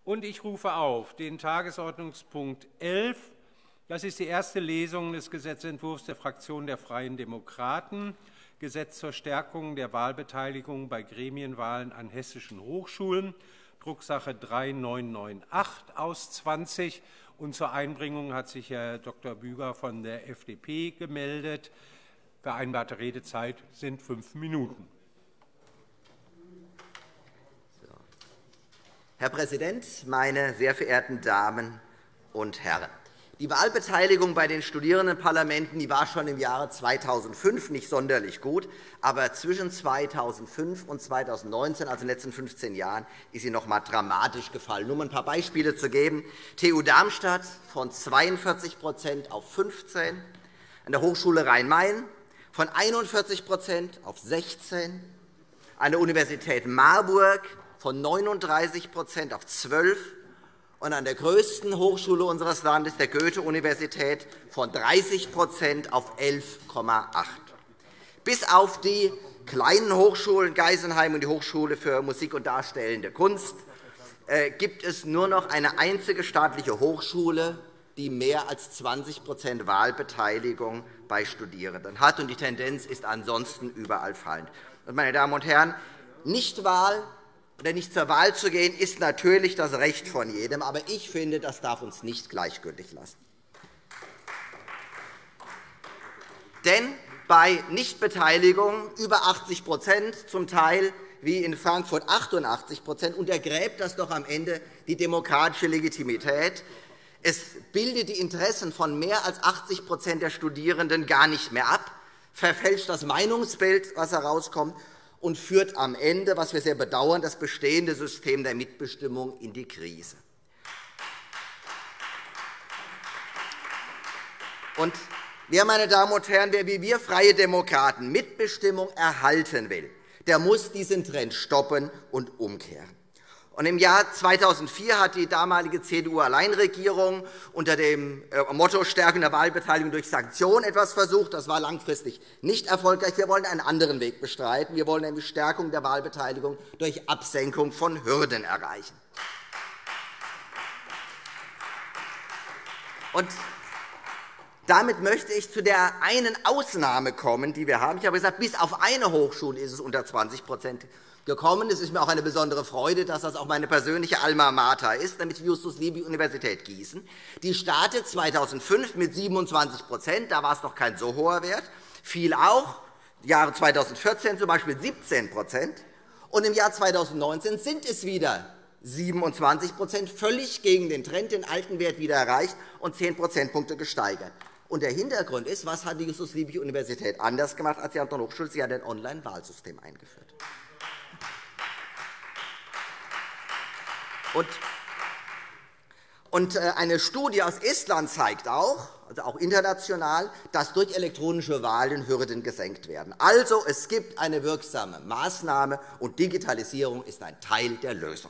Und ich rufe auf den Tagesordnungspunkt 11. Das ist die erste Lesung des Gesetzentwurfs der Fraktion der Freien Demokraten, Gesetz zur Stärkung der Wahlbeteiligung bei Gremienwahlen an hessischen Hochschulen, Drucksache 3998 aus 20. Und zur Einbringung hat sich Herr Dr. Büger von der FDP gemeldet. Vereinbarte Redezeit sind 5 Minuten. Herr Präsident, meine sehr verehrten Damen und Herren! Die Wahlbeteiligung bei den Studierendenparlamenten war schon im Jahre 2005 nicht sonderlich gut, aber zwischen 2005 und 2019, also in den letzten 15 Jahren, ist sie noch einmal dramatisch gefallen. Nur um ein paar Beispiele zu geben: TU Darmstadt von 42% auf 15%, an der Hochschule Rhein-Main von 41% auf 16%, an der Universität Marburg von 39% auf 12% und an der größten Hochschule unseres Landes, der Goethe-Universität, von 30% auf 11,8%. Bis auf die kleinen Hochschulen Geisenheim und die Hochschule für Musik und Darstellende Kunst gibt es nur noch eine einzige staatliche Hochschule, die mehr als 20% Wahlbeteiligung bei Studierenden hat. Und die Tendenz ist ansonsten überall fallend. Meine Damen und Herren, Nichtwahl oder nicht zur Wahl zu gehen, ist natürlich das Recht von jedem. Aber ich finde, das darf uns nicht gleichgültig lassen. Denn bei Nichtbeteiligung über 80%, zum Teil wie in Frankfurt 88%, untergräbt das doch am Ende die demokratische Legitimität. Es bildet die Interessen von mehr als 80% der Studierenden gar nicht mehr ab, verfälscht das Meinungsbild, was herauskommt, und führt am Ende, was wir sehr bedauern, das bestehende System der Mitbestimmung in die Krise. Und wer, meine Damen und Herren, wer wie wir Freie Demokraten Mitbestimmung erhalten will, der muss diesen Trend stoppen und umkehren. Und im Jahr 2004 hat die damalige CDU-Alleinregierung unter dem Motto Stärkung der Wahlbeteiligung durch Sanktionen etwas versucht. Das war langfristig nicht erfolgreich. Wir wollen einen anderen Weg bestreiten. Wir wollen nämlich Stärkung der Wahlbeteiligung durch Absenkung von Hürden erreichen. Und damit möchte ich zu der einen Ausnahme kommen, die wir haben. Ich habe gesagt, bis auf eine Hochschule ist es unter 20% gekommen. Es ist mir auch eine besondere Freude, dass das auch meine persönliche Alma Mater ist, nämlich die Justus-Liebig-Universität Gießen. Die startet 2005 mit 27%. Da war es noch kein so hoher Wert. Fiel auch Jahre 2014 z. B. 17%. Und im Jahr 2019 sind es wieder 27%, völlig gegen den Trend, den alten Wert wieder erreicht und 10 Prozentpunkte gesteigert. Und der Hintergrund ist, was hat die Justus-Liebig-Universität anders gemacht als die anderen Hochschulen? Sie hat ein Online-Wahlsystem eingeführt. Und eine Studie aus Estland zeigt auch, also auch international, dass durch elektronische Wahlen Hürden gesenkt werden. Also, es gibt eine wirksame Maßnahme, und Digitalisierung ist ein Teil der Lösung.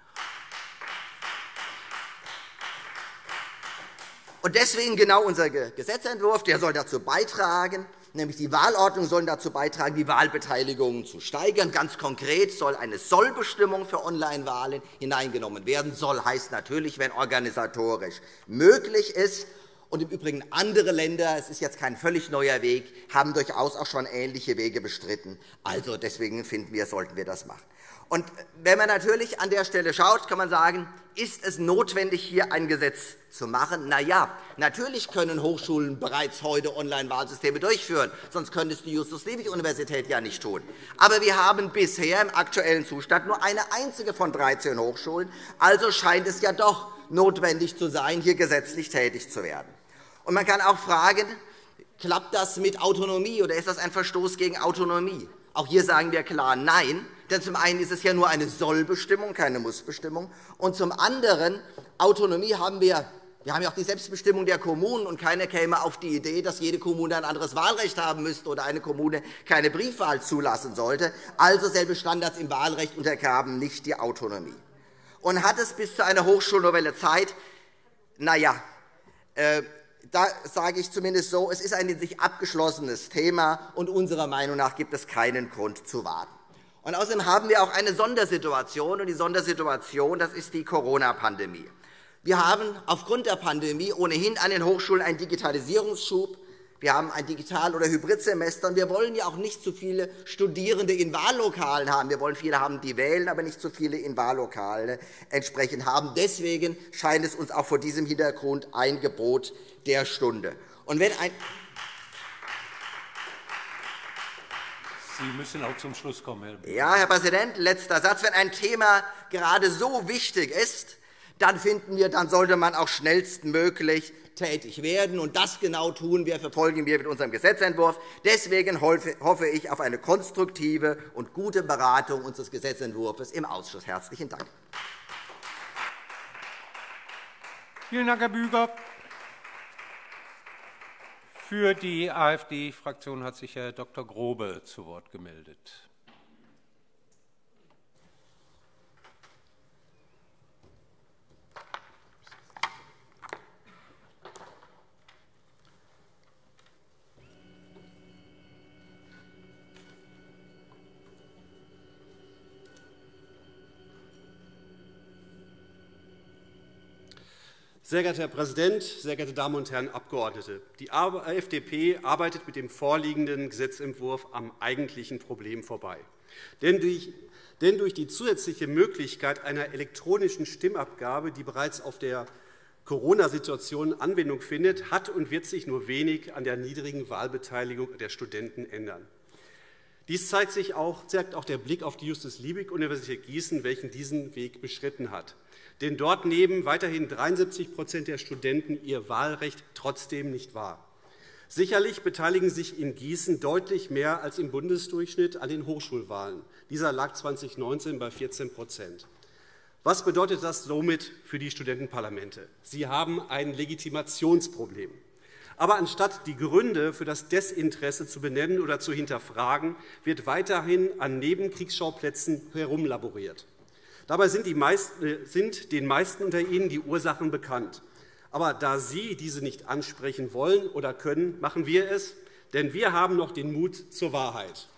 Und deswegen genau unser Gesetzentwurf, der soll dazu beitragen, nämlich die Wahlordnung soll dazu beitragen, die Wahlbeteiligung zu steigern. Ganz konkret soll eine Sollbestimmung für Onlinewahlen hineingenommen werden. Soll heißt natürlich, wenn organisatorisch möglich ist. Und im Übrigen andere Länder, es ist jetzt kein völlig neuer Weg, haben durchaus auch schon ähnliche Wege bestritten. Also deswegen finden wir, sollten wir das machen. Und wenn man natürlich an der Stelle schaut, kann man sagen, ist es notwendig, hier ein Gesetz zu machen? Na ja, natürlich können Hochschulen bereits heute Online-Wahlsysteme durchführen, sonst könnte es die Justus-Liebig-Universität ja nicht tun. Aber wir haben bisher im aktuellen Zustand nur eine einzige von 13 Hochschulen. Also scheint es ja doch notwendig zu sein, hier gesetzlich tätig zu werden. Und man kann auch fragen, klappt das mit Autonomie oder ist das ein Verstoß gegen Autonomie? Auch hier sagen wir klar Nein. Denn zum einen ist es ja nur eine Sollbestimmung, keine Mussbestimmung. Und zum anderen, Autonomie haben wir haben ja auch die Selbstbestimmung der Kommunen, und keiner käme auf die Idee, dass jede Kommune ein anderes Wahlrecht haben müsste oder eine Kommune keine Briefwahl zulassen sollte. Also selbe Standards im Wahlrecht untergraben nicht die Autonomie. Und hat es bis zu einer Hochschulnovelle Zeit? Na ja, da sage ich zumindest so, es ist ein in sich abgeschlossenes Thema, und unserer Meinung nach gibt es keinen Grund zu warten. Und außerdem haben wir auch eine Sondersituation, und die Sondersituation, das ist die Corona-Pandemie. Wir haben aufgrund der Pandemie ohnehin an den Hochschulen einen Digitalisierungsschub. Wir haben ein Digital- oder Hybridsemester. Und wir wollen ja auch nicht zu viele Studierende in Wahllokalen haben. Wir wollen viele haben, die wählen, aber nicht zu viele in Wahllokalen entsprechend haben. Deswegen scheint es uns auch vor diesem Hintergrund ein Gebot der Stunde. Und wenn ein Sie müssen auch zum Schluss kommen, Herr Bühler. Ja, Herr Präsident, letzter Satz. Wenn ein Thema gerade so wichtig ist, dann finden wir, dann sollte man auch schnellstmöglich tätig werden. Und das genau tun wir, verfolgen wir mit unserem Gesetzentwurf. Deswegen hoffe ich auf eine konstruktive und gute Beratung unseres Gesetzentwurfs im Ausschuss. Herzlichen Dank. Vielen Dank, Herr Büger. Für die AfD-Fraktion hat sich Herr Dr. Grobe zu Wort gemeldet. Sehr geehrter Herr Präsident, sehr geehrte Damen und Herren Abgeordnete! Die FDP arbeitet mit dem vorliegenden Gesetzentwurf am eigentlichen Problem vorbei. Denn durch die zusätzliche Möglichkeit einer elektronischen Stimmabgabe, die bereits auf der Corona-Situation Anwendung findet, hat und wird sich nur wenig an der niedrigen Wahlbeteiligung der Studenten ändern. Dies zeigt auch der Blick auf die Justus-Liebig-Universität Gießen, welchen diesen Weg beschritten hat. Denn dort nehmen weiterhin 73% der Studenten ihr Wahlrecht trotzdem nicht wahr. Sicherlich beteiligen sich in Gießen deutlich mehr als im Bundesdurchschnitt an den Hochschulwahlen. Dieser lag 2019 bei 14%. Was bedeutet das somit für die Studentenparlamente? Sie haben ein Legitimationsproblem. Aber anstatt die Gründe für das Desinteresse zu benennen oder zu hinterfragen, wird weiterhin an Nebenkriegsschauplätzen herumlaboriert. Dabei sind den meisten unter Ihnen die Ursachen bekannt. Aber da Sie diese nicht ansprechen wollen oder können, machen wir es, denn wir haben noch den Mut zur Wahrheit.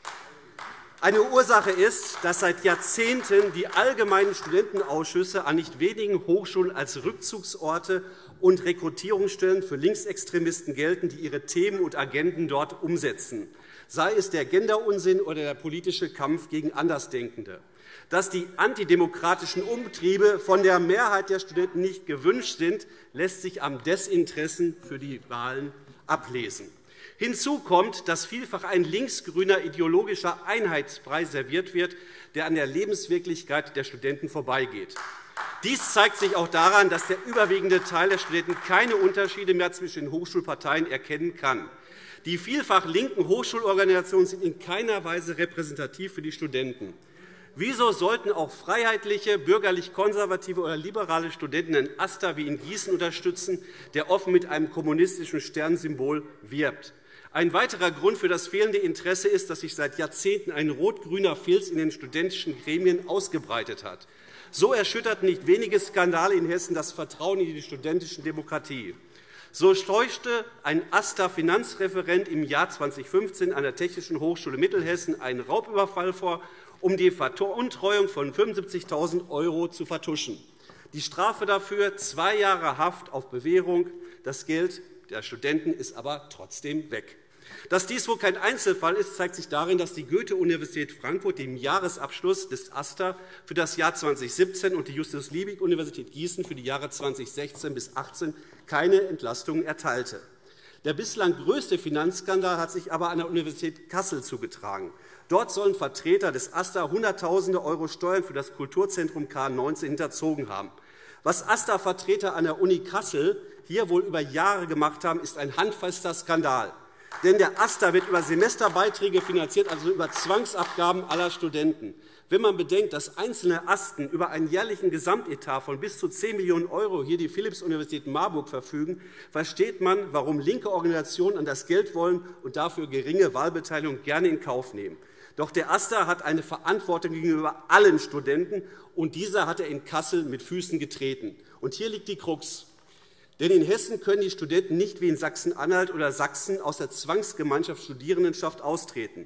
Eine Ursache ist, dass seit Jahrzehnten die allgemeinen Studentenausschüsse an nicht wenigen Hochschulen als Rückzugsorte und Rekrutierungsstellen für Linksextremisten gelten, die ihre Themen und Agenden dort umsetzen, sei es der Genderunsinn oder der politische Kampf gegen Andersdenkende. Dass die antidemokratischen Umtriebe von der Mehrheit der Studenten nicht gewünscht sind, lässt sich am Desinteresse für die Wahlen ablesen. Hinzu kommt, dass vielfach ein linksgrüner ideologischer Einheitsbrei serviert wird, der an der Lebenswirklichkeit der Studenten vorbeigeht. Dies zeigt sich auch daran, dass der überwiegende Teil der Studenten keine Unterschiede mehr zwischen den Hochschulparteien erkennen kann. Die vielfach linken Hochschulorganisationen sind in keiner Weise repräsentativ für die Studenten. Wieso sollten auch freiheitliche, bürgerlich-konservative oder liberale Studenten einen AStA wie in Gießen unterstützen, der offen mit einem kommunistischen Sternsymbol wirbt? Ein weiterer Grund für das fehlende Interesse ist, dass sich seit Jahrzehnten ein rot-grüner Filz in den studentischen Gremien ausgebreitet hat. So erschütterten nicht wenige Skandale in Hessen das Vertrauen in die studentische Demokratie. So scheuchte ein AStA-Finanzreferent im Jahr 2015 an der Technischen Hochschule Mittelhessen einen Raubüberfall vor, um die Veruntreuung von 75.000 € zu vertuschen. Die Strafe dafür 2 Jahre Haft auf Bewährung. Das Geld der Studenten ist aber trotzdem weg. Dass dies wohl kein Einzelfall ist, zeigt sich darin, dass die Goethe-Universität Frankfurt dem Jahresabschluss des AStA für das Jahr 2017 und die Justus-Liebig-Universität Gießen für die Jahre 2016 bis 2018 keine Entlastungen erteilte. Der bislang größte Finanzskandal hat sich aber an der Universität Kassel zugetragen. Dort sollen Vertreter des AStA Hunderttausende € Steuern für das Kulturzentrum K19 hinterzogen haben. Was AStA-Vertreter an der Uni Kassel hier wohl über Jahre gemacht haben, ist ein handfester Skandal. Denn der AStA wird über Semesterbeiträge finanziert, also über Zwangsabgaben aller Studenten. Wenn man bedenkt, dass einzelne Asten über einen jährlichen Gesamtetat von bis zu 10 Millionen € hier die Philipps-Universität Marburg verfügen, versteht man, warum linke Organisationen an das Geld wollen und dafür geringe Wahlbeteiligung gerne in Kauf nehmen. Doch der AStA hat eine Verantwortung gegenüber allen Studenten, und dieser hat er in Kassel mit Füßen getreten. Und hier liegt die Krux. Denn in Hessen können die Studenten nicht wie in Sachsen-Anhalt oder Sachsen aus der Zwangsgemeinschaft Studierendenschaft austreten.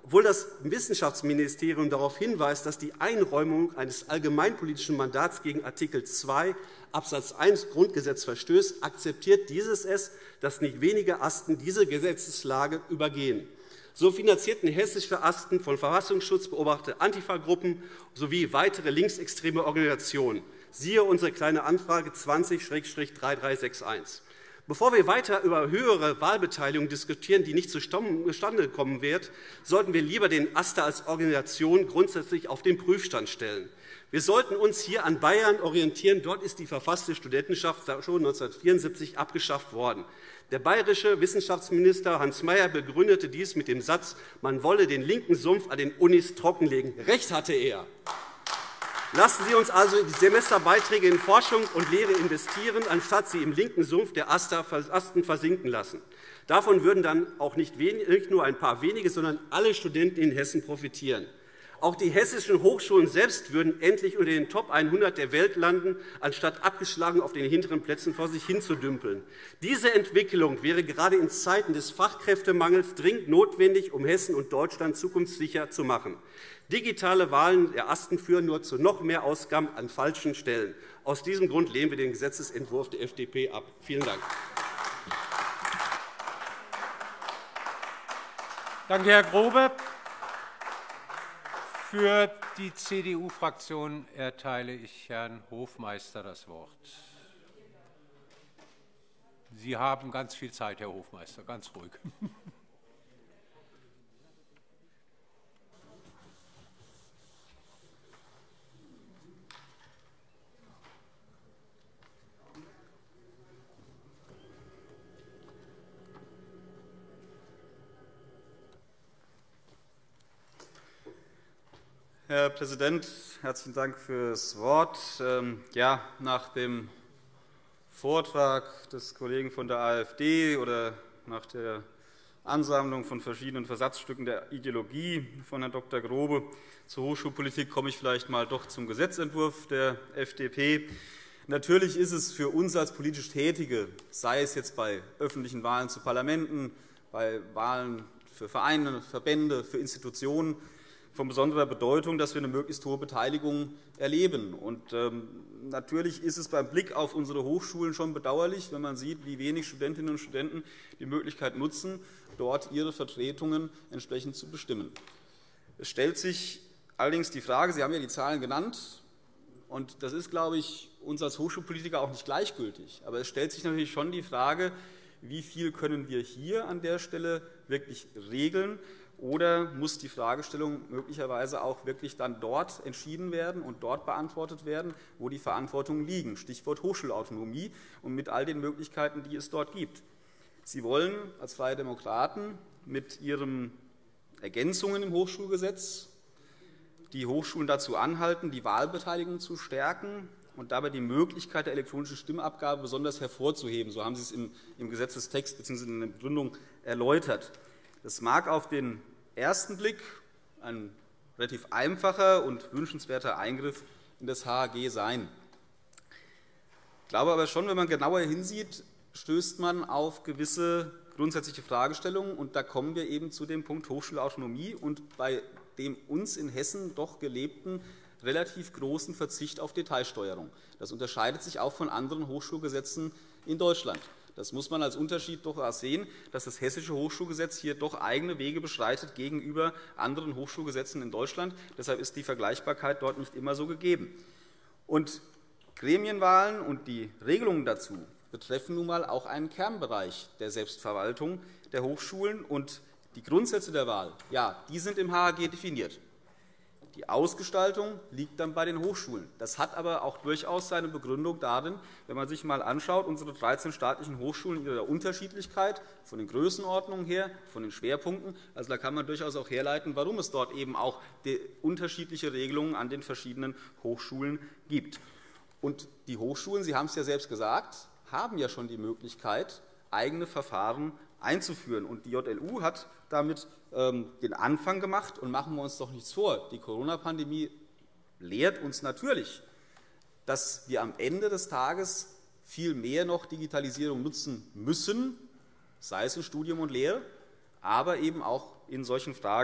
Obwohl das Wissenschaftsministerium darauf hinweist, dass die Einräumung eines allgemeinpolitischen Mandats gegen Art. 2 Abs. 1 Grundgesetz verstößt, akzeptiert dieses es, dass nicht wenige Asten diese Gesetzeslage übergehen. So finanzierten hessische Asten von Verfassungsschutz beobachtete Antifa-Gruppen sowie weitere linksextreme Organisationen. Siehe unsere Kleine Anfrage 20-3361. Bevor wir weiter über höhere Wahlbeteiligung diskutieren, die nicht zustande kommen wird, sollten wir lieber den AStA als Organisation grundsätzlich auf den Prüfstand stellen. Wir sollten uns hier an Bayern orientieren. Dort ist die verfasste Studentenschaft schon 1974 abgeschafft worden. Der bayerische Wissenschaftsminister Hans Mayer begründete dies mit dem Satz, man wolle den linken Sumpf an den Unis trockenlegen. Recht hatte er. Lassen Sie uns also die Semesterbeiträge in Forschung und Lehre investieren, anstatt sie im linken Sumpf der Asten versinken lassen. Davon würden dann auch nicht nur ein paar wenige, sondern alle Studenten in Hessen profitieren. Auch die hessischen Hochschulen selbst würden endlich unter den Top 100 der Welt landen, anstatt abgeschlagen auf den hinteren Plätzen vor sich hinzudümpeln. Diese Entwicklung wäre gerade in Zeiten des Fachkräftemangels dringend notwendig, um Hessen und Deutschland zukunftssicher zu machen. Digitale Wahlen der Asten führen nur zu noch mehr Ausgaben an falschen Stellen. Aus diesem Grund lehnen wir den Gesetzentwurf der FDP ab. Vielen Dank. Danke, Herr Grobe. Für die CDU-Fraktion erteile ich Herrn Hofmeister das Wort. Sie haben ganz viel Zeit, Herr Hofmeister, ganz ruhig. Herr Präsident, herzlichen Dank für das Wort. Nach dem Vortrag des Kollegen von der AfD oder nach der Ansammlung von verschiedenen Versatzstücken der Ideologie von Herrn Dr. Grobe zur Hochschulpolitik komme ich vielleicht einmal doch zum Gesetzentwurf der FDP. Natürlich ist es für uns als politisch Tätige, sei es jetzt bei öffentlichen Wahlen zu Parlamenten, bei Wahlen für Vereine, Verbände, für Institutionen, von besonderer Bedeutung, dass wir eine möglichst hohe Beteiligung erleben. Und natürlich ist es beim Blick auf unsere Hochschulen schon bedauerlich, wenn man sieht, wie wenig Studentinnen und Studenten die Möglichkeit nutzen, dort ihre Vertretungen entsprechend zu bestimmen. Es stellt sich allerdings die Frage, Sie haben ja die Zahlen genannt, und das ist, glaube ich, uns als Hochschulpolitiker auch nicht gleichgültig. Aber es stellt sich natürlich schon die Frage, wie viel können wir hier an der Stelle wirklich regeln? Oder muss die Fragestellung möglicherweise auch wirklich dann dort entschieden werden und dort beantwortet werden, wo die Verantwortungen liegen? Stichwort Hochschulautonomie und mit all den Möglichkeiten, die es dort gibt. Sie wollen als Freie Demokraten mit Ihren Ergänzungen im Hochschulgesetz die Hochschulen dazu anhalten, die Wahlbeteiligung zu stärken und dabei die Möglichkeit der elektronischen Stimmabgabe besonders hervorzuheben. So haben Sie es im Gesetzestext bzw. in der Begründung erläutert. Das mag auf den ersten Blick ein relativ einfacher und wünschenswerter Eingriff in das HAG sein. Ich glaube aber schon, wenn man genauer hinsieht, stößt man auf gewisse grundsätzliche Fragestellungen. Und da kommen wir eben zu dem Punkt Hochschulautonomie und bei dem uns in Hessen doch gelebten relativ großen Verzicht auf Detailsteuerung. Das unterscheidet sich auch von anderen Hochschulgesetzen in Deutschland. Das muss man als Unterschied durchaus sehen, dass das Hessische Hochschulgesetz hier doch eigene Wege beschreitet gegenüber anderen Hochschulgesetzen in Deutschland. Deshalb ist die Vergleichbarkeit dort nicht immer so gegeben. Und Gremienwahlen und die Regelungen dazu betreffen nun einmal auch einen Kernbereich der Selbstverwaltung der Hochschulen. Und die Grundsätze der Wahl, die sind im HAG definiert. Die Ausgestaltung liegt dann bei den Hochschulen. Das hat aber auch durchaus seine Begründung darin, wenn man sich einmal anschaut, unsere 13 staatlichen Hochschulen in ihrer Unterschiedlichkeit, von den Größenordnungen her, von den Schwerpunkten. Also da kann man durchaus auch herleiten, warum es dort eben auch unterschiedliche Regelungen an den verschiedenen Hochschulen gibt. Und die Hochschulen, Sie haben es ja selbst gesagt, haben ja schon die Möglichkeit, eigene Verfahren einzuführen. Und die JLU hat damit den Anfang gemacht. Und machen wir uns doch nichts vor. Die Corona-Pandemie lehrt uns natürlich, dass wir am Ende des Tages viel mehr noch Digitalisierung nutzen müssen, sei es in Studium und Lehre, aber eben auch in solchen Fragen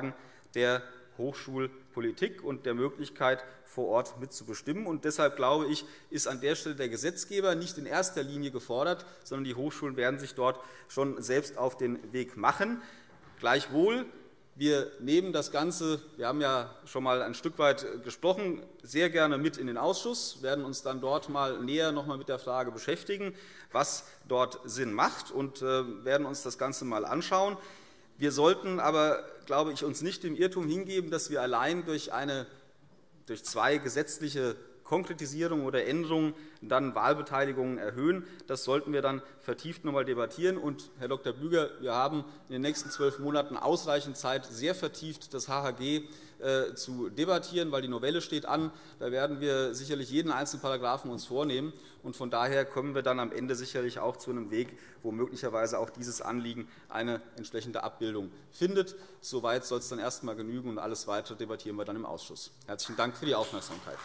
der Hochschulpolitik und der Möglichkeit, vor Ort mitzubestimmen. Und deshalb, glaube ich, ist an der Stelle der Gesetzgeber nicht in erster Linie gefordert, sondern die Hochschulen werden sich dort schon selbst auf den Weg machen. Gleichwohl, wir nehmen das Ganze, wir haben ja schon einmal ein Stück weit gesprochen, sehr gerne mit in den Ausschuss, werden uns dann dort mal näher noch einmal mit der Frage beschäftigen, was dort Sinn macht, und werden uns das Ganze mal anschauen. Wir sollten aber, glaube ich, uns nicht dem Irrtum hingeben, dass wir allein durch zwei gesetzliche Konkretisierungen oder Änderungen dann Wahlbeteiligungen erhöhen. Das sollten wir dann vertieft noch einmal debattieren. Und, Herr Dr. Büger, wir haben in den nächsten 12 Monaten ausreichend Zeit, sehr vertieft das HHG zu debattieren, weil die Novelle steht an. Da werden wir sicherlich jeden einzelnen Paragraphen uns vornehmen. Und von daher kommen wir dann am Ende sicherlich auch zu einem Weg, wo möglicherweise auch dieses Anliegen eine entsprechende Abbildung findet. Soweit soll es dann erst einmal genügen, und alles Weitere debattieren wir dann im Ausschuss. Herzlichen Dank für die Aufmerksamkeit.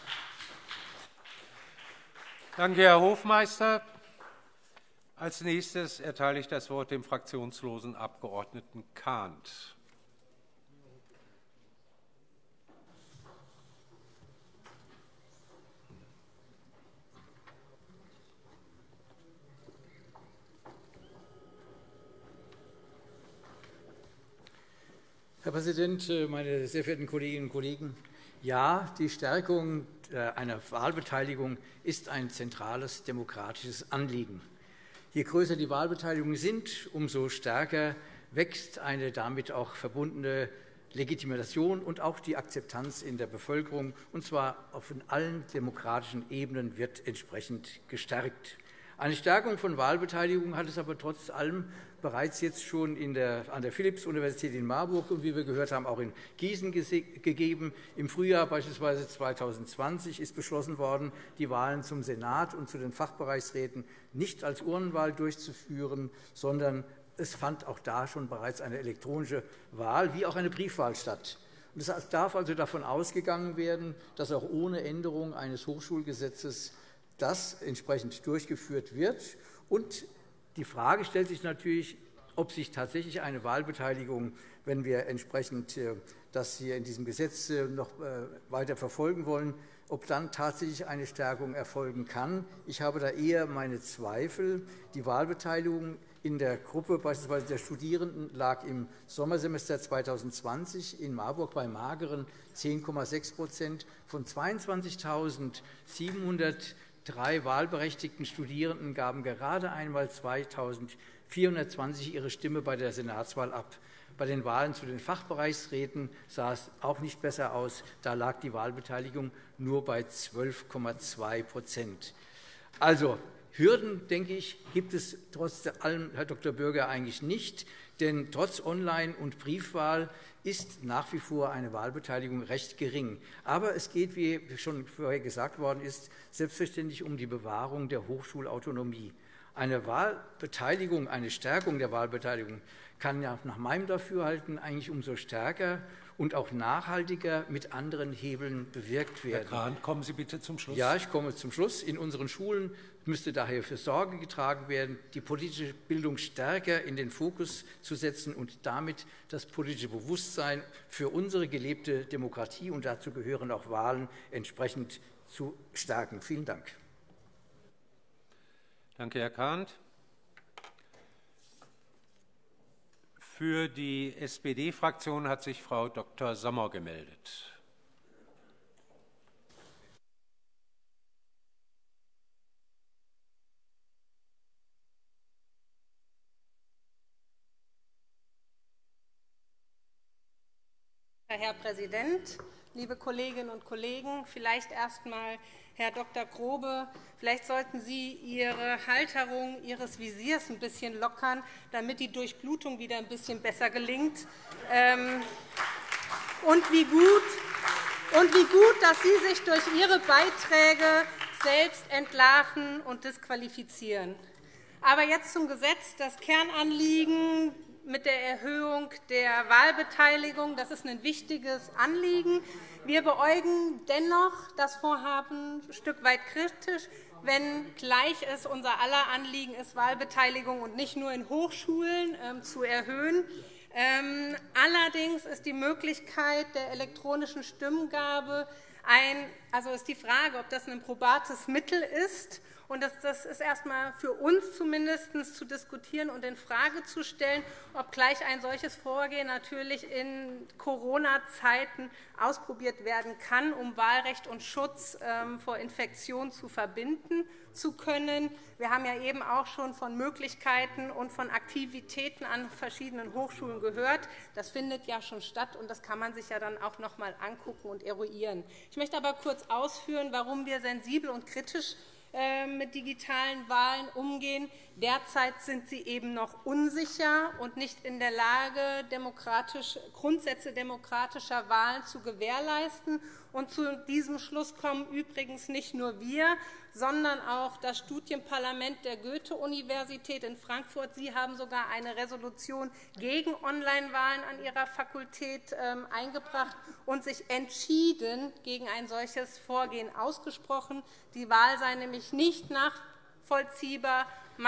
Danke, Herr Hofmeister. Als Nächstes erteile ich das Wort dem fraktionslosen Abgeordneten Kahnt. Herr Präsident, meine sehr verehrten Kolleginnen und Kollegen! Ja, die Stärkung einer Wahlbeteiligung ist ein zentrales demokratisches Anliegen. Je größer die Wahlbeteiligungen sind, umso stärker wächst eine damit auch verbundene Legitimation und auch die Akzeptanz in der Bevölkerung, und zwar auf allen demokratischen Ebenen wird entsprechend gestärkt. Eine Stärkung von Wahlbeteiligung hat es aber trotz allem bereits jetzt schon an der Philipps-Universität in Marburg und, wie wir gehört haben, auch in Gießen gegeben. Im Frühjahr beispielsweise 2020 ist beschlossen worden, die Wahlen zum Senat und zu den Fachbereichsräten nicht als Urnenwahl durchzuführen, sondern es fand auch da schon bereits eine elektronische Wahl wie auch eine Briefwahl statt. Es darf also davon ausgegangen werden, dass auch ohne Änderung eines Hochschulgesetzes das entsprechend durchgeführt wird. Und die Frage stellt sich natürlich, ob sich tatsächlich eine Wahlbeteiligung, wenn wir entsprechend das hier in diesem Gesetz noch weiter verfolgen wollen, ob dann tatsächlich eine Stärkung erfolgen kann. Ich habe da eher meine Zweifel. Die Wahlbeteiligung in der Gruppe beispielsweise der Studierenden lag im Sommersemester 2020 in Marburg bei mageren 10,6 %. Von 22.703 wahlberechtigten Studierenden gaben gerade einmal 2.420 ihre Stimme bei der Senatswahl ab. Bei den Wahlen zu den Fachbereichsräten sah es auch nicht besser aus. Da lag die Wahlbeteiligung nur bei 12,2 %. Also, Hürden, denke ich, gibt es trotz allem, Herr Dr. Bürger, eigentlich nicht. Denn trotz Online- und Briefwahl ist nach wie vor eine Wahlbeteiligung recht gering. Aber es geht, wie schon vorher gesagt worden ist, selbstverständlich um die Bewahrung der Hochschulautonomie. Eine Wahlbeteiligung, eine Stärkung der Wahlbeteiligung kann ja nach meinem Dafürhalten eigentlich umso stärker und auch nachhaltiger mit anderen Hebeln bewirkt werden. Herr Kahn, kommen Sie bitte zum Schluss. Ja, ich komme zum Schluss. In unseren Schulen müsste daher für Sorge getragen werden, die politische Bildung stärker in den Fokus zu setzen und damit das politische Bewusstsein für unsere gelebte Demokratie, und dazu gehören auch Wahlen, entsprechend zu stärken. Vielen Dank. Danke, Herr Kahnt. Für die SPD-Fraktion hat sich Frau Dr. Sommer gemeldet. Herr Präsident, liebe Kolleginnen und Kollegen! Vielleicht erst einmal, Herr Dr. Grobe, vielleicht sollten Sie Ihre Halterung Ihres Visiers ein bisschen lockern, damit die Durchblutung wieder ein bisschen besser gelingt. Und wie gut, dass Sie sich durch Ihre Beiträge selbst entlarven und disqualifizieren. Aber jetzt zum Gesetz. Das Kernanliegen mit der Erhöhung der Wahlbeteiligung, das ist ein wichtiges Anliegen. Wir beäugen dennoch das Vorhaben ein Stück weit kritisch, wenngleich es unser aller Anliegen ist, Wahlbeteiligung und nicht nur in Hochschulen zu erhöhen. Allerdings ist die Möglichkeit der elektronischen Stimmgabe ist die Frage, ob das ein probates Mittel ist. Und das ist erst einmal für uns zumindest zu diskutieren und in Frage zu stellen, obgleich ein solches Vorgehen natürlich in Corona-Zeiten ausprobiert werden kann, um Wahlrecht und Schutz vor Infektion zu verbinden zu können. Wir haben ja eben auch schon von Möglichkeiten und von Aktivitäten an verschiedenen Hochschulen gehört. Das findet ja schon statt, und das kann man sich ja dann auch noch einmal angucken und eruieren. Ich möchte aber kurz ausführen, warum wir sensibel und kritisch mit digitalen Wahlen umgehen. Derzeit sind sie eben noch unsicher und nicht in der Lage, Grundsätze demokratischer Wahlen zu gewährleisten. Und zu diesem Schluss kommen übrigens nicht nur wir, sondern auch das Studienparlament der Goethe-Universität in Frankfurt. Sie haben sogar eine Resolution gegen Online-Wahlen an ihrer Fakultät eingebracht und sich entschieden gegen ein solches Vorgehen ausgesprochen. Die Wahl sei nämlich nicht nachvollziehbar,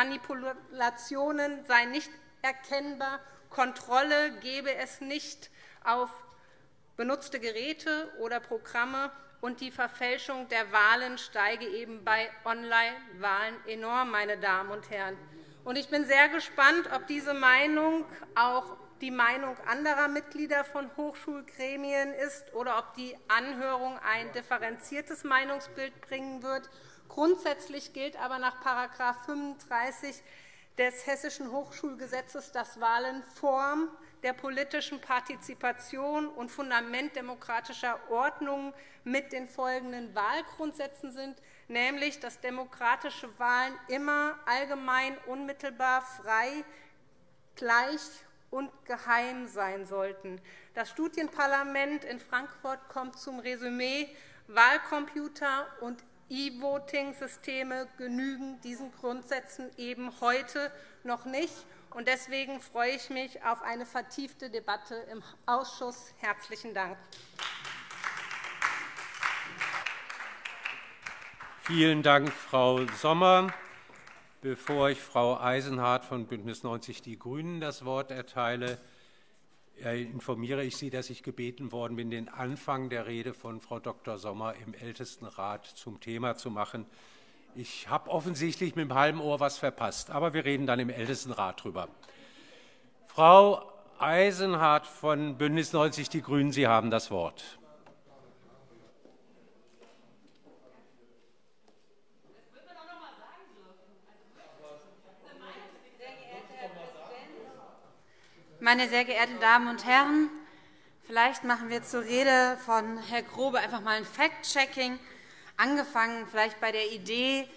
Manipulationen seien nicht erkennbar, Kontrolle gebe es nicht auf benutzte Geräte oder Programme, und die Verfälschung der Wahlen steige eben bei Online-Wahlen enorm, meine Damen und Herren. Und ich bin sehr gespannt, ob diese Meinung auch die Meinung anderer Mitglieder von Hochschulgremien ist oder ob die Anhörung ein differenziertes Meinungsbild bringen wird. Grundsätzlich gilt aber nach § 35 des Hessischen Hochschulgesetzes, dass Wahlen Form der politischen Partizipation und Fundament demokratischer Ordnungen mit den folgenden Wahlgrundsätzen sind, nämlich dass demokratische Wahlen immer allgemein, unmittelbar, frei, gleich und geheim sein sollten. Das Studienparlament in Frankfurt kommt zum Resümee: Wahlcomputer und E-Voting-Systeme genügen diesen Grundsätzen eben heute noch nicht. Und deswegen freue ich mich auf eine vertiefte Debatte im Ausschuss. Herzlichen Dank. Vielen Dank, Frau Sommer. Bevor ich Frau Eisenhardt von BÜNDNIS 90 die GRÜNEN das Wort erteile, informiere ich Sie, dass ich gebeten worden bin, den Anfang der Rede von Frau Dr. Sommer im Ältestenrat zum Thema zu machen. Ich habe offensichtlich mit dem halben Ohr etwas verpasst, aber wir reden dann im Ältestenrat darüber. Frau Eisenhardt von BÜNDNIS 90 die GRÜNEN, Sie haben das Wort. Meine sehr geehrten Damen und Herren, vielleicht machen wir zur Rede von Herrn Grobe einfach mal ein Fact-Checking, angefangen vielleicht bei der Idee,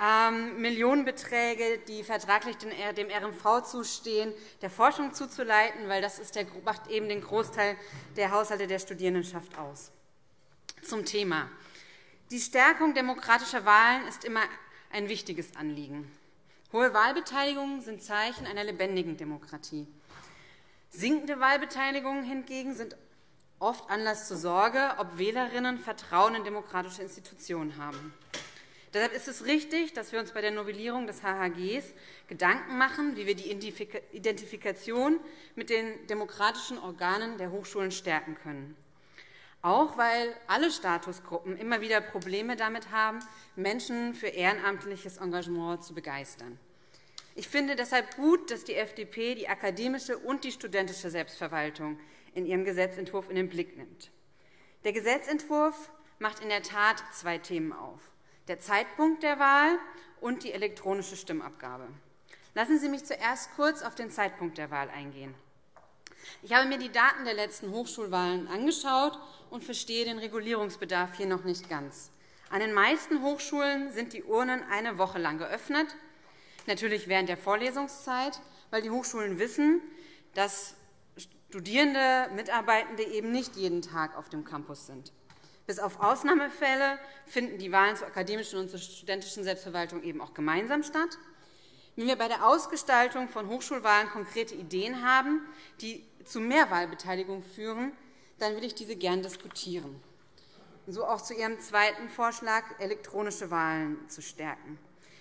Millionenbeträge, die vertraglich dem RMV zustehen, der Forschung zuzuleiten, weil das macht eben den Großteil der Haushalte der Studierendenschaft aus. Zum Thema. Die Stärkung demokratischer Wahlen ist immer ein wichtiges Anliegen. Hohe Wahlbeteiligungen sind Zeichen einer lebendigen Demokratie. Sinkende Wahlbeteiligungen hingegen sind oft Anlass zur Sorge, ob Wählerinnen Vertrauen in demokratische Institutionen haben. Deshalb ist es richtig, dass wir uns bei der Novellierung des HHGs Gedanken machen, wie wir die Identifikation mit den demokratischen Organen der Hochschulen stärken können. Auch weil alle Statusgruppen immer wieder Probleme damit haben, Menschen für ehrenamtliches Engagement zu begeistern. Ich finde deshalb gut, dass die FDP die akademische und die studentische Selbstverwaltung in ihrem Gesetzentwurf in den Blick nimmt. Der Gesetzentwurf macht in der Tat zwei Themen auf: der Zeitpunkt der Wahl und die elektronische Stimmabgabe. Lassen Sie mich zuerst kurz auf den Zeitpunkt der Wahl eingehen. Ich habe mir die Daten der letzten Hochschulwahlen angeschaut und verstehe den Regulierungsbedarf hier noch nicht ganz. An den meisten Hochschulen sind die Urnen eine Woche lang geöffnet, natürlich während der Vorlesungszeit, weil die Hochschulen wissen, dass Studierende, Mitarbeitende eben nicht jeden Tag auf dem Campus sind. Bis auf Ausnahmefälle finden die Wahlen zur akademischen und zur studentischen Selbstverwaltung eben auch gemeinsam statt. Wenn wir bei der Ausgestaltung von Hochschulwahlen konkrete Ideen haben, die zu mehr Wahlbeteiligung führen, dann will ich diese gern diskutieren. So auch zu Ihrem zweiten Vorschlag, elektronische Wahlen zu stärken.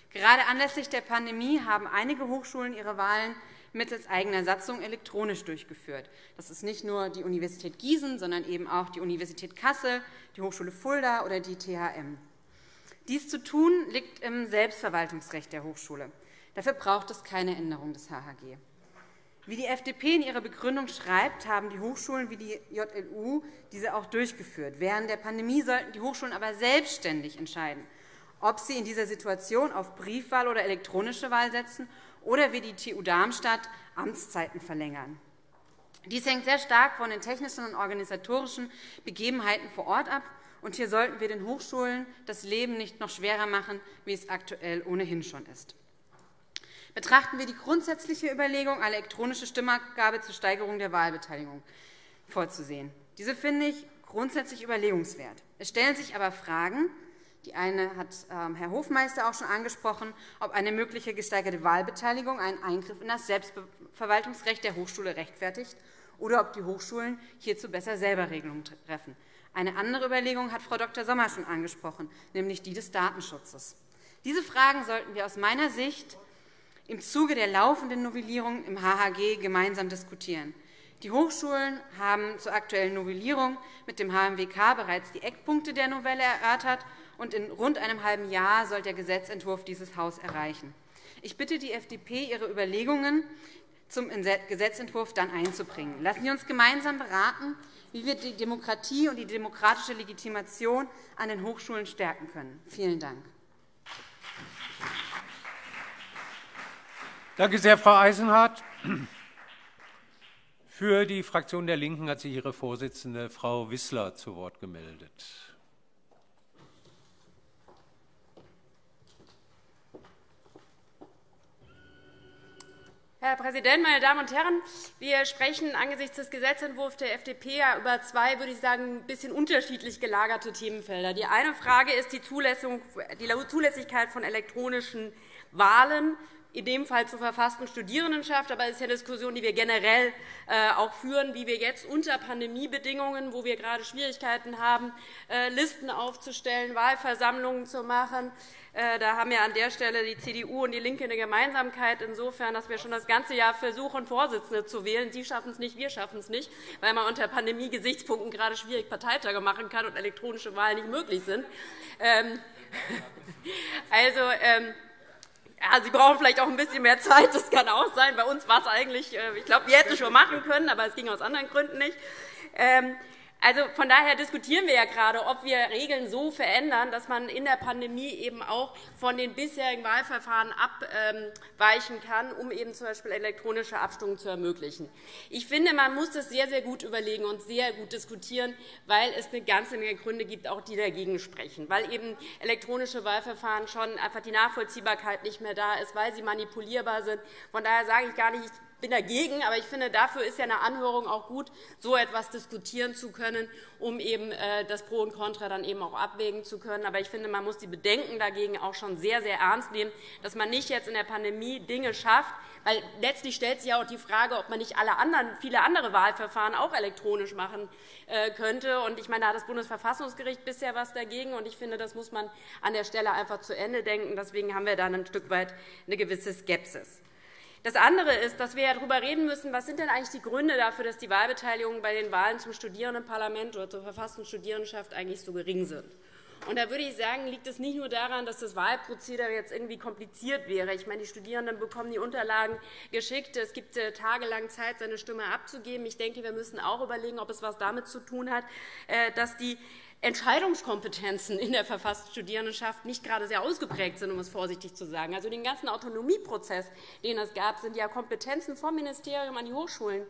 Gerade anlässlich der Pandemie haben einige Hochschulen ihre Wahlen mittels eigener Satzung elektronisch durchgeführt. Das ist nicht nur die Universität Gießen, sondern eben auch die Universität Kassel, die Hochschule Fulda oder die THM. Dies zu tun, liegt im Selbstverwaltungsrecht der Hochschule. Dafür braucht es keine Änderung des HHG. Wie die FDP in ihrer Begründung schreibt, haben die Hochschulen wie die JLU diese auch durchgeführt. Während der Pandemie sollten die Hochschulen aber selbstständig entscheiden, ob sie in dieser Situation auf Briefwahl oder elektronische Wahl setzen oder wie die TU Darmstadt Amtszeiten verlängern. Dies hängt sehr stark von den technischen und organisatorischen Begebenheiten vor Ort ab. Und hier sollten wir den Hochschulen das Leben nicht noch schwerer machen, wie es aktuell ohnehin schon ist. Betrachten wir die grundsätzliche Überlegung, eine elektronische Stimmabgabe zur Steigerung der Wahlbeteiligung vorzusehen. Diese finde ich grundsätzlich überlegungswert. Es stellen sich aber Fragen, die eine hat Herr Hofmeister auch schon angesprochen, ob eine mögliche gesteigerte Wahlbeteiligung einen Eingriff in das Selbstverwaltungsrecht der Hochschule rechtfertigt oder ob die Hochschulen hierzu besser selber Regelungen treffen. Eine andere Überlegung hat Frau Dr. Sommer schon angesprochen, nämlich die des Datenschutzes. Diese Fragen sollten wir aus meiner Sicht im Zuge der laufenden Novellierung im HHG gemeinsam diskutieren. Die Hochschulen haben zur aktuellen Novellierung mit dem HMWK bereits die Eckpunkte der Novelle erörtert, und in rund einem halben Jahr soll der Gesetzentwurf dieses Haus erreichen. Ich bitte die FDP, ihre Überlegungen zum Gesetzentwurf dann einzubringen. Lassen Sie uns gemeinsam beraten, wie wir die Demokratie und die demokratische Legitimation an den Hochschulen stärken können. Vielen Dank. Danke sehr, Frau Eisenhardt. Für die Fraktion der LINKEN hat sich ihre Vorsitzende, Frau Wissler, zu Wort gemeldet. Herr Präsident, meine Damen und Herren! Wir sprechen angesichts des Gesetzentwurfs der FDP über zwei, würde ich sagen, ein bisschen unterschiedlich gelagerte Themenfelder. Die eine Frage ist die Zulässigkeit von elektronischen Wahlen, in dem Fall zur verfassten Studierendenschaft. Aber es ist ja eine Diskussion, die wir generell auch führen, wie wir jetzt unter Pandemiebedingungen, wo wir gerade Schwierigkeiten haben, Listen aufzustellen, Wahlversammlungen zu machen. Da haben ja an der Stelle die CDU und die LINKE eine Gemeinsamkeit, insofern, dass wir schon das ganze Jahr versuchen, Vorsitzende zu wählen. Sie schaffen es nicht, wir schaffen es nicht, weil man unter Pandemie-Gesichtspunkten gerade schwierig Parteitage machen kann und elektronische Wahlen nicht möglich sind. Ja, Sie brauchen vielleicht auch ein bisschen mehr Zeit, das kann auch sein. Bei uns war es eigentlich, ich glaube, wir hätten es schon machen können, aber es ging aus anderen Gründen nicht. Also von daher diskutieren wir ja gerade, ob wir Regeln so verändern, dass man in der Pandemie eben auch von den bisherigen Wahlverfahren abweichen kann, um eben z. B. elektronische Abstimmungen zu ermöglichen. Ich finde, man muss das sehr, sehr gut überlegen und sehr gut diskutieren, weil es eine ganze Menge Gründe gibt, auch die dagegen sprechen, weil eben elektronische Wahlverfahren schon einfach die Nachvollziehbarkeit nicht mehr da ist, weil sie manipulierbar sind. Von daher sage ich gar nicht, ich bin dagegen, aber ich finde, dafür ist ja eine Anhörung auch gut, so etwas diskutieren zu können, um eben das Pro und Contra dann eben auch abwägen zu können. Aber ich finde, man muss die Bedenken dagegen auch schon sehr, sehr ernst nehmen, dass man nicht jetzt in der Pandemie Dinge schafft, weil letztlich stellt sich auch die Frage, ob man nicht viele andere Wahlverfahren auch elektronisch machen könnte. Und ich meine, da hat das Bundesverfassungsgericht bisher etwas dagegen, und ich finde, das muss man an der Stelle einfach zu Ende denken. Deswegen haben wir dann ein Stück weit eine gewisse Skepsis. Das andere ist, dass wir darüber reden müssen, was sind denn eigentlich die Gründe dafür, dass die Wahlbeteiligung bei den Wahlen zum Studierendenparlament oder zur verfassten Studierendenschaft eigentlich so gering sind. Und da würde ich sagen, liegt es nicht nur daran, dass das Wahlprozedere jetzt irgendwie kompliziert wäre. Ich meine, die Studierenden bekommen die Unterlagen geschickt. Es gibt tagelang Zeit, seine Stimme abzugeben. Ich denke, wir müssen auch überlegen, ob es etwas damit zu tun hat, dass die Entscheidungskompetenzen in der verfassten Studierendenschaft nicht gerade sehr ausgeprägt sind, um es vorsichtig zu sagen. Also den ganzen Autonomieprozess, den es gab, sind ja Kompetenzen vom Ministerium an die Hochschulen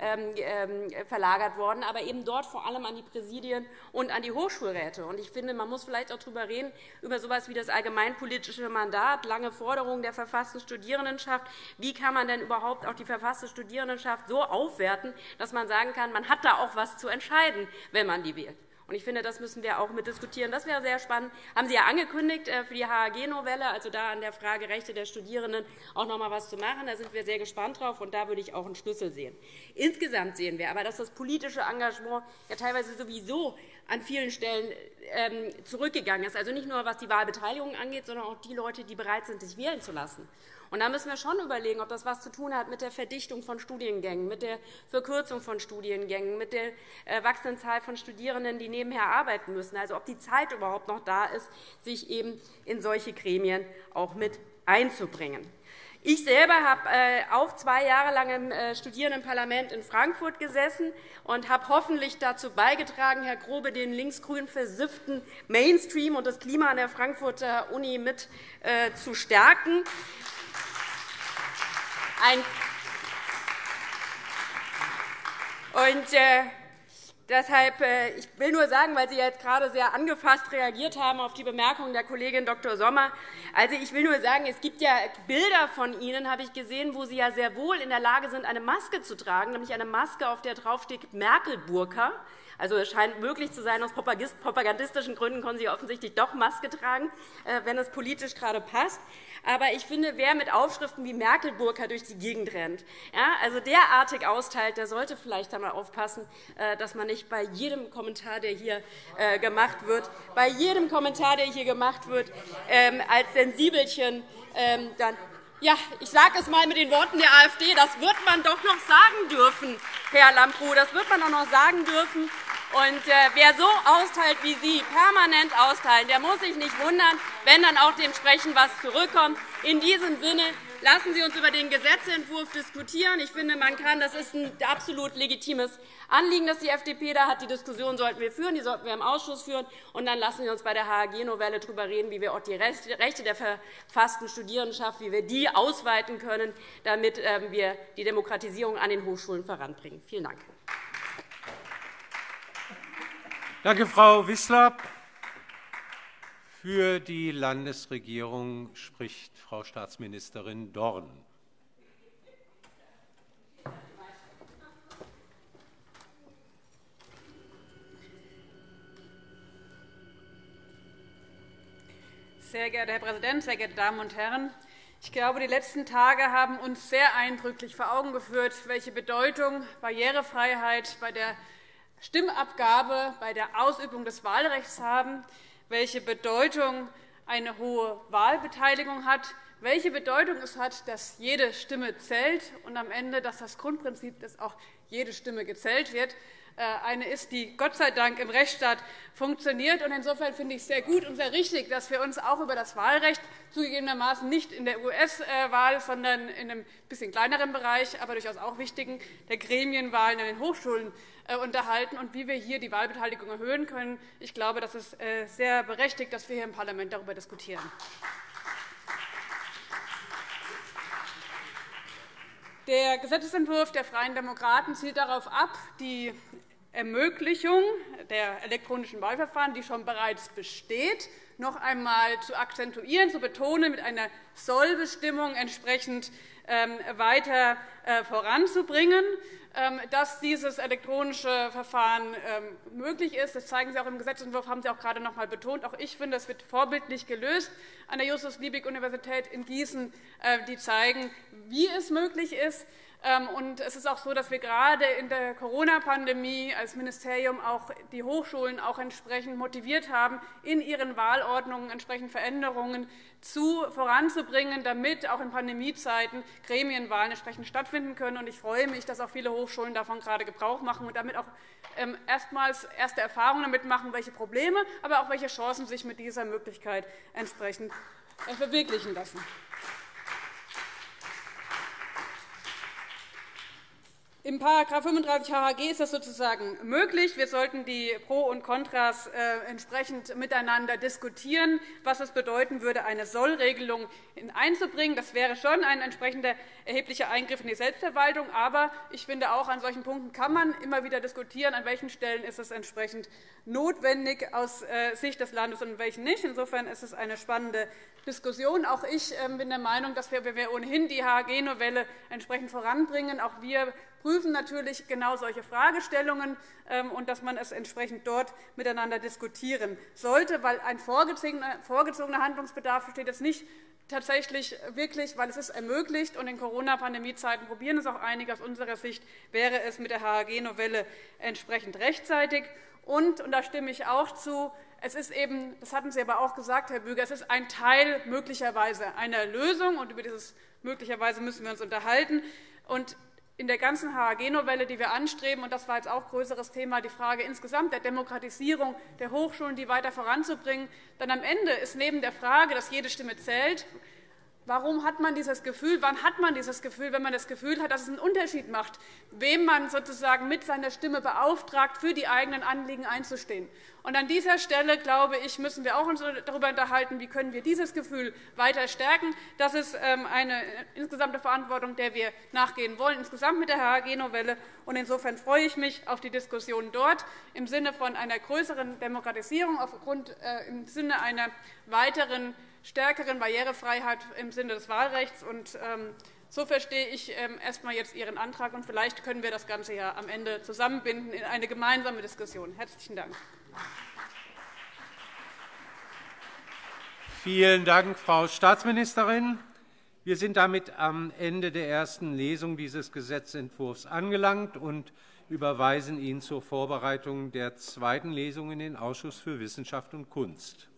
verlagert worden, aber eben dort vor allem an die Präsidien und an die Hochschulräte. Und ich finde, man muss vielleicht auch darüber reden, über so etwas wie das allgemeinpolitische Mandat, lange Forderungen der verfassten Studierendenschaft. Wie kann man denn überhaupt auch die verfasste Studierendenschaft so aufwerten, dass man sagen kann, man hat da auch etwas zu entscheiden, wenn man die wählt? Und ich finde, das müssen wir auch mit diskutieren. Das wäre sehr spannend. Haben Sie ja angekündigt, für die HAG-Novelle, also da an der Frage Rechte der Studierenden auch noch einmal etwas zu machen. Da sind wir sehr gespannt drauf, und da würde ich auch einen Schlüssel sehen. Insgesamt sehen wir aber, dass das politische Engagement ja teilweise sowieso an vielen Stellen zurückgegangen ist. Also nicht nur, was die Wahlbeteiligung angeht, sondern auch die Leute, die bereit sind, sich wählen zu lassen. Und da müssen wir schon überlegen, ob das etwas zu tun hat mit der Verdichtung von Studiengängen, mit der Verkürzung von Studiengängen, mit der wachsenden Zahl von Studierenden, die nebenher arbeiten müssen. Also ob die Zeit überhaupt noch da ist, sich eben in solche Gremien auch mit einzubringen. Ich selber habe auch 2 Jahre lang im Studierendenparlament in Frankfurt gesessen und habe hoffentlich dazu beigetragen, Herr Grobe, den linksgrün versifften Mainstream und das Klima an der Frankfurter Uni mit zu stärken. Deshalb, ich will nur sagen, weil Sie jetzt gerade sehr angefasst reagiert haben auf die Bemerkung der Kollegin Dr. Sommer. Also, ich will nur sagen, es gibt ja Bilder von Ihnen, habe ich gesehen, wo Sie ja sehr wohl in der Lage sind, eine Maske zu tragen, nämlich eine Maske, auf der draufsteht Merkel-Burka. Also, es scheint möglich zu sein, aus propagandistischen Gründen können Sie offensichtlich doch Maske tragen, wenn es politisch gerade passt. Aber ich finde, wer mit Aufschriften wie Merkel-Burka durch die Gegend rennt, also derartig austeilt, der sollte vielleicht einmal aufpassen, dass man nicht bei jedem Kommentar, der hier gemacht wird, als Sensibelchen dann. Ja, ich sage es einmal mit den Worten der AfD, das wird man doch noch sagen dürfen, Herr Lambrou, das wird man doch noch sagen dürfen. Und wer so austeilt wie Sie, permanent austeilen, der muss sich nicht wundern, wenn dann auch dementsprechend etwas zurückkommt. In diesem Sinne lassen Sie uns über den Gesetzentwurf diskutieren. Ich finde, man kann, das ist ein absolut legitimes Anliegen, das die FDP da hat. Die Diskussion sollten wir führen, die sollten wir im Ausschuss führen. Und dann lassen wir uns bei der HAG-Novelle darüber reden, wie wir auch die Rechte der verfassten Studierendenschaft, wie wir die ausweiten können, damit wir die Demokratisierung an den Hochschulen voranbringen. Vielen Dank. Danke, Frau Wissler. Für die Landesregierung spricht Frau Staatsministerin Dorn. Sehr geehrter Herr Präsident, sehr geehrte Damen und Herren! Ich glaube, die letzten Tage haben uns sehr eindrücklich vor Augen geführt, welche Bedeutung Barrierefreiheit bei der Stimmabgabe, bei der Ausübung des Wahlrechts haben, welche Bedeutung eine hohe Wahlbeteiligung hat, welche Bedeutung es hat, dass jede Stimme zählt und am Ende, dass das Grundprinzip, dass auch jede Stimme gezählt wird, eine ist, die Gott sei Dank im Rechtsstaat funktioniert. Insofern finde ich es sehr gut und sehr richtig, dass wir uns auch über das Wahlrecht, zugegebenermaßen nicht in der US-Wahl, sondern in einem bisschen kleineren Bereich, aber durchaus auch wichtigen, der Gremienwahlen an den Hochschulen unterhalten und wie wir hier die Wahlbeteiligung erhöhen können. Ich glaube, das ist sehr berechtigt, dass wir hier im Parlament darüber diskutieren. Der Gesetzentwurf der Freien Demokraten zielt darauf ab, die Ermöglichung der elektronischen Wahlverfahren, die schon bereits besteht, noch einmal zu akzentuieren, zu betonen, mit einer Sollbestimmung entsprechend weiter voranzubringen. Dass dieses elektronische Verfahren möglich ist, das zeigen Sie auch im Gesetzentwurf, haben Sie auch gerade noch einmal betont. Auch ich finde, das wird vorbildlich gelöst an der Justus-Liebig-Universität in Gießen, die zeigen, wie es möglich ist. Und es ist auch so, dass wir gerade in der Corona-Pandemie als Ministerium auch die Hochschulen auch entsprechend motiviert haben, in ihren Wahlordnungen entsprechend Veränderungen voranzubringen, damit auch in Pandemiezeiten Gremienwahlen entsprechend stattfinden können. Und ich freue mich, dass auch viele Hochschulen davon gerade Gebrauch machen und damit auch erstmals erste Erfahrungen damit machen, welche Probleme, aber auch welche Chancen sich mit dieser Möglichkeit entsprechend verwirklichen lassen. Im § 35 HHG ist das sozusagen möglich. Wir sollten die Pro und Kontras entsprechend miteinander diskutieren, was es bedeuten würde, eine Sollregelung einzubringen. Das wäre schon ein entsprechender erheblicher Eingriff in die Selbstverwaltung. Aber ich finde, auch an solchen Punkten kann man immer wieder diskutieren, an welchen Stellen ist es entsprechend notwendig aus Sicht des Landes und an welchen nicht. Insofern ist es eine spannende Diskussion. Auch ich bin der Meinung, dass wenn wir ohnehin die HHG-Novelle entsprechend voranbringen, auch wir prüfen natürlich genau solche Fragestellungen und dass man es entsprechend dort miteinander diskutieren sollte, weil ein vorgezogener Handlungsbedarf besteht jetzt nicht tatsächlich wirklich, weil es ist ermöglicht, und in Corona-Pandemie-Zeiten probieren es auch einige, aus unserer Sicht wäre es mit der HAG-Novelle entsprechend rechtzeitig. Und da stimme ich auch zu, es ist eben, das hatten Sie aber auch gesagt, Herr Büger, es ist ein Teil möglicherweise einer Lösung, und über dieses möglicherweise müssen wir uns unterhalten. Und in der ganzen HAG-Novelle, die wir anstreben, und das war jetzt auch ein größeres Thema, die Frage insgesamt der Demokratisierung der Hochschulen, die weiter voranzubringen, dann am Ende ist neben der Frage, dass jede Stimme zählt, warum hat man dieses Gefühl, wann hat man dieses Gefühl, wenn man das Gefühl hat, dass es einen Unterschied macht, wem man sozusagen mit seiner Stimme beauftragt, für die eigenen Anliegen einzustehen. Und an dieser Stelle, glaube ich, müssen wir auch uns darüber unterhalten, wie können wir dieses Gefühl weiter stärken. Das ist eine insgesamte Verantwortung, der wir nachgehen wollen, insgesamt mit der HAG-Novelle. Und insofern freue ich mich auf die Diskussion dort im Sinne von einer größeren Demokratisierung, im Sinne einer weiteren stärkeren Barrierefreiheit im Sinne des Wahlrechts. Und so verstehe ich erst einmal jetzt Ihren Antrag, und vielleicht können wir das Ganze ja am Ende zusammenbinden in eine gemeinsame Diskussion. Herzlichen Dank. Vielen Dank, Frau Staatsministerin. Wir sind damit am Ende der ersten Lesung dieses Gesetzentwurfs angelangt und überweisen ihn zur Vorbereitung der zweiten Lesung in den Ausschuss für Wissenschaft und Kunst.